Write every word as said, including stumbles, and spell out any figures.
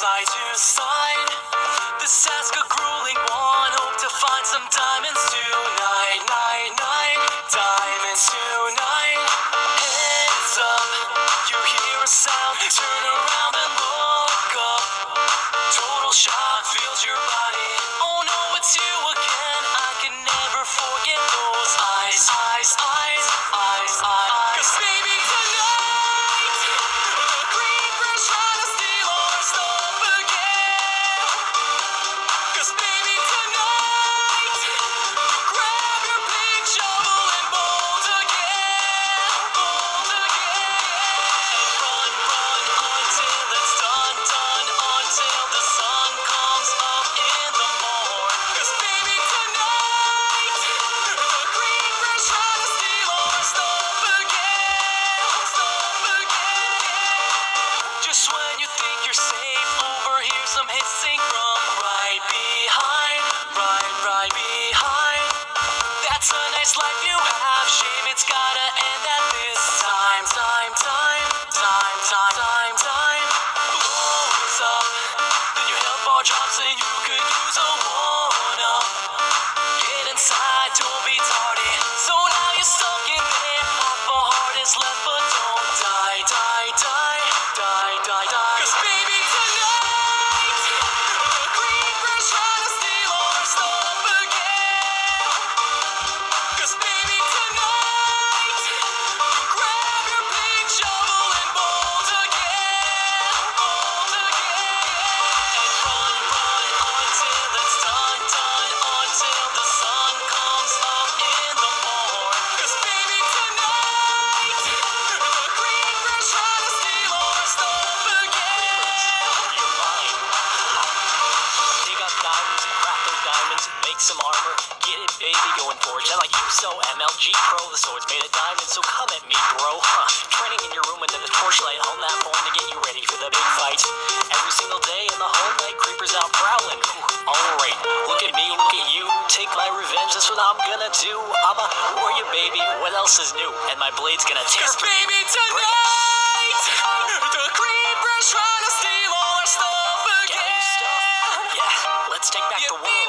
side to side. This task a grueling one. Hope to find some diamonds tonight, night, night. Diamonds tonight. Heads up, you hear a sound. Turn around and look up. Total shock fills your body. Oh no, it's you again. I can never forget those eyes, eyes, eyes, eyes, eyes. Cause baby tonight, the creeper's trying to steal our stuff again. Cause baby tonight, grab your big shovel and bolt again, bolt again. And run, run until it's done, done, until the sun comes up in the morn. Cause baby tonight, the creeper's trying to steal our stuff again, stuff again. Just when you think you're safe, overhear some hissing from right behind, right, right behind. That's a nice life you have, shame it's gotta end at this time, time, time, time, time, time, time. Blows up, then your health bar drops and you could use a one-up. Get inside, don't be tardy. So now you're stuck in there, half a heart is left, but don't die, die, die, die, die, die. Cause baby tonight, the creeper's trying to steal our stuff again. Cause baby tonight, grab your big shovel and bolt again, bolt again. And run, run until it's done, done, until the sun comes up in the morn. Cause baby tonight, the creeper's trying to steal our stuff again. You're mine. Dig up diamonds, craft those diamonds, make some armor. Get it, baby, going forge. I like you so M L G Pro. The sword's made of diamonds, so come at me, bro. Huh. Training in your room under the torchlight on that phone to get you ready for the big fight. Every single day in the whole night, creepers out prowling. Alright, look at me, look at you. Take my revenge, that's what I'm gonna do. I'm a warrior, baby. What else is new? And my blade's gonna taste for you. Baby, tonight, the creeper's trying to steal all our stuff again. Yeah, stuff? Yeah, let's take back yeah, the world.